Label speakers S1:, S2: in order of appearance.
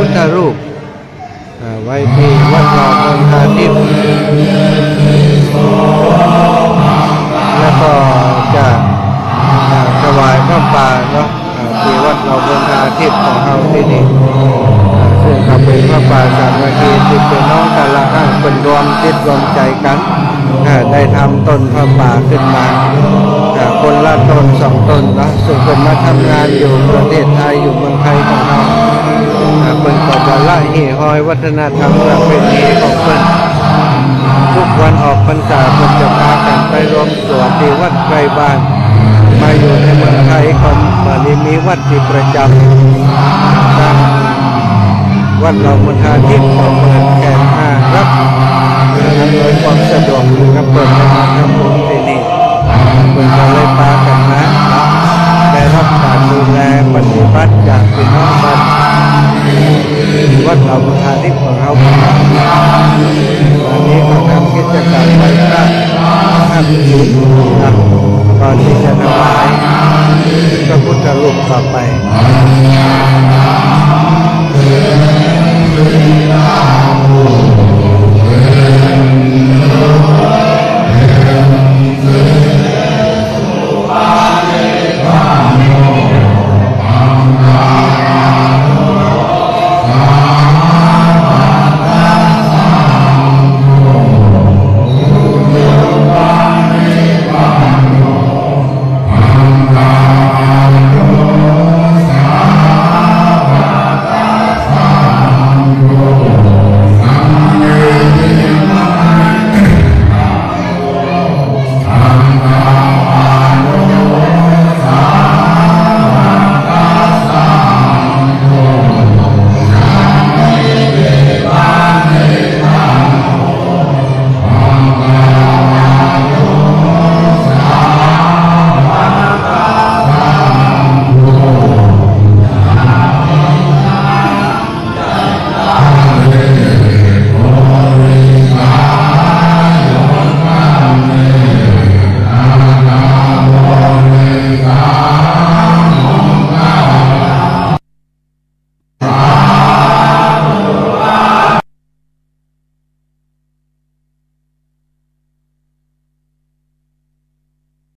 S1: ทธรูปไว้ที่วัดหล่อเมืองทาทิพย์แล้วก็จะถวายพระป่าเนาะที่วัดหล่อเมืองทาทิพย์ของเราที่นี่ซึ่งเขาเป็นพระป่าสามัคคีที่เป็นน้องแต่ละข้างเป็นรวมจิตรวมใจกันได้ทำต้นพระป่าขึ้นมาคนละต้น2 ต้นนะซึ่งเป็นมาทำงานอยู่ประเทศไทยอยู่เมืองไทยของเราเป็นก็จะละเหหอยวัฒนธรรมประเพณีของเพิ่นทุกวันออกพรรษาเพิ่นจะพากันไปรวมตัวที่วัดไกลบ้านมาอยู่ในเมืองไทยก็มีวัดที่ประจำทั้งวัดหล่อเมืองทาทิพย์ของเมืองแก่นรับอำนวยความสะดวกกับเปิดมาทำบุญที่นี่เพิ่นก็เลยพากันนะได้รับการดูแลปฏิบัติจากพี่น้องบ้านวัดหล่อเมืองทาทิพย์ของเราวันนี้ก็ทำกิจกรรมไหว้พระห้าบุญนะก่อนที่จะถวายพระพุทธรูปต่อไป